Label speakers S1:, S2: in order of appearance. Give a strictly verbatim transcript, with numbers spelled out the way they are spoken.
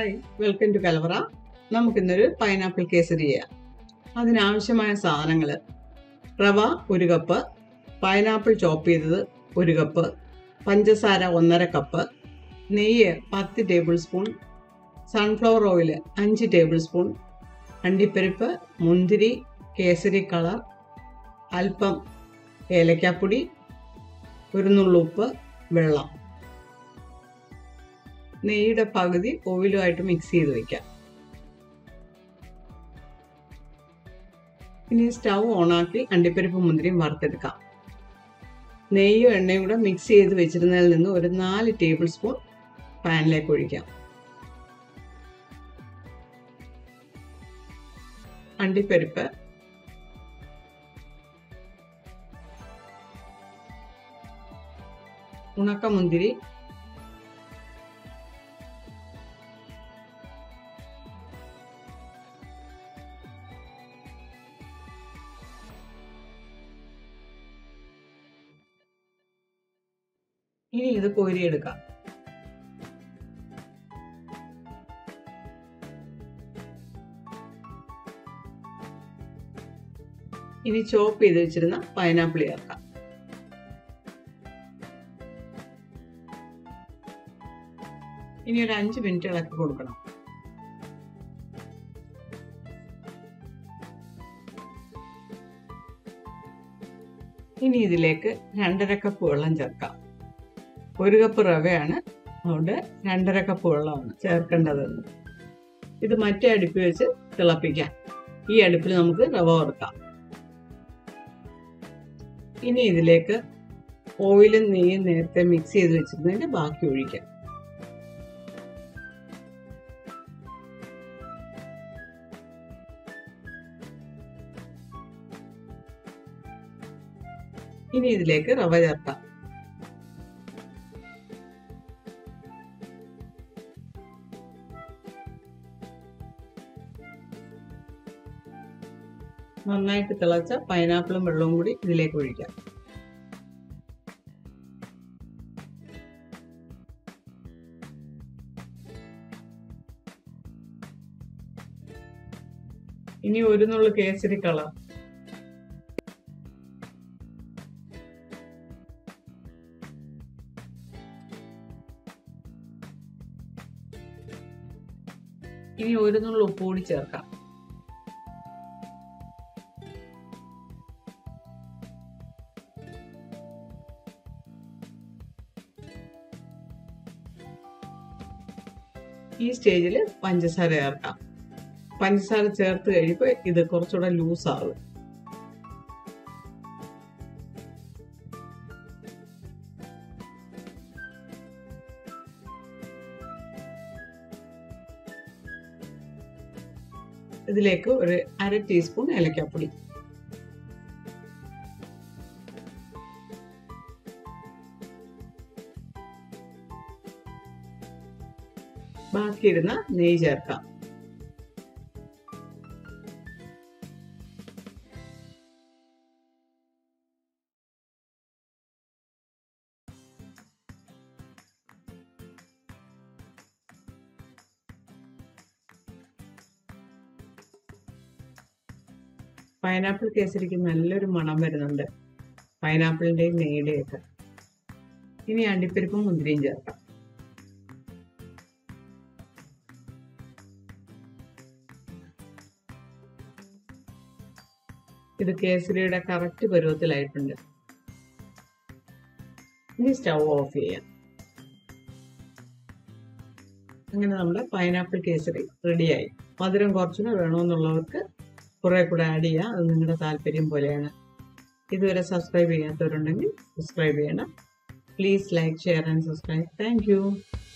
S1: Hi, welcome to Kalavara. നമുക്ക് ഇന്നൊരു pineapple Kesari ചെയ്യാം. അതിനാവശ്യമായ സാധനങ്ങൾ: റവ ഒരു കപ്പ്, പൈനാപ്പിൾ ചോപ്പ് ചെയ്തത് ഒരു കപ്പ്, പഞ്ചസാര ഒന്നര കപ്പ്, നെയ്യ് പത്ത് ടേബിൾ സ്പൂൺ, സൺഫ്ലവർ ഓയിൽ അഞ്ച് ടേബിൾ സ്പൂൺ, അണ്ടിപ്പരിപ്പ്, മുന്തിരി, കേസരി കളർ, അല്പം ഏലക്കാപ്പൊടി, ഒരു നുള്ളുപ്പ്, വെള്ളം. നെയ്യുടെ പകുതി ഓയിലുമായിട്ട് മിക്സ് ചെയ്ത് വയ്ക്കാം. ഇനി സ്റ്റൗ ഓണാക്കി അണ്ടിപ്പരിപ്പ് മുന്തിരിയും വറുത്തെടുക്കാം. നെയ്യും എണ്ണയും കൂടെ മിക്സ് ചെയ്ത് വെച്ചിരുന്നതിൽ നിന്ന് ഒരു നാല് ടേബിൾ സ്പൂൺ പാനിലേക്ക് ഒഴിക്കാം. അണ്ടിപ്പരിപ്പ്, ഉണക്കമുന്തിരി, ഇനി ഇത് കോരിയെടുക്കാം. ഇനി ചോപ്പ് ചെയ്ത് വെച്ചിരുന്ന പൈനാപ്പിൾ ചേർക്കാം. ഇനി ഒരു അഞ്ച് മിനിറ്റ് ഇളക്കി കൊടുക്കണം. ഇനി ഇതിലേക്ക് രണ്ടര കപ്പ് വെള്ളം ചേർക്കാം. ഒരു കപ്പ് റവയാണ്, അതുകൊണ്ട് രണ്ടര കപ്പ് വെള്ളമാണ് ചേർക്കേണ്ടതെന്ന്. ഇത് മറ്റേ അടുപ്പിൽ വെച്ച് തിളപ്പിക്കാം. ഈ അടുപ്പിൽ നമുക്ക് റവ വറുക്കാം. ഇനി ഇതിലേക്ക് ഓയിലും നെയ്യും നേരത്തെ മിക്സ് ചെയ്ത് വെച്ചിരുന്നതിന്റെ ബാക്കി ഒഴിക്കാം. ഇനി ഇതിലേക്ക് റവ ചേർക്കാം. നന്നായിട്ട് തിളച്ച പൈനാപ്പിളും വെള്ളവും കൂടി ഇതിലേക്ക് ഒഴിക്കാം. ഇനി ഒരു നുള്ളു കേസരി കളർ, ഇനി ഒരു നുള്ളു ഉപ്പ് കൂടി ചേർക്കാം. ഈ സ്റ്റേജിൽ പഞ്ചസാര ചേർക്കാം. പഞ്ചസാര ചേർത്ത് കഴിയുമ്പോൾ ഇത് കുറച്ചുകൂടെ ലൂസാകും. ഇതിലേക്ക് ഒരു അര ടീസ്പൂൺ ഏലക്കാപ്പൊടി, ബാക്കിയിരുന്ന നെയ്യ് ചേർക്കാം. പൈനാപ്പിൾ കേസരിക്ക് നല്ലൊരു മണം വരുന്നുണ്ട്, പൈനാപ്പിളിന്റെയും നെയ്യുടെയും ഒക്കെ. ഇനി അണ്ടിപ്പരിപ്പും മുന്തിരിയും ചേർക്കാം. ഇത് കേസരിയുടെ കറക്റ്റ് പരുവത്തിലായിട്ടുണ്ട്. ഇനി സ്റ്റൗ ഓഫ് ചെയ്യാം. അങ്ങനെ നമ്മുടെ പൈനാപ്പിൾ കേസരി റെഡിയായി. മധുരം കുറച്ചുകൂടെ വേണമെന്നുള്ളവർക്ക് കുറെ കൂടെ ആഡ് ചെയ്യാം. അത് നിങ്ങളുടെ താല്പര്യം പോലെയാണ്. ഇതുവരെ സബ്സ്ക്രൈബ് ചെയ്യാത്തവരുണ്ടെങ്കിൽ സബ്സ്ക്രൈബ് ചെയ്യണം. Please like, share and subscribe. Thank U.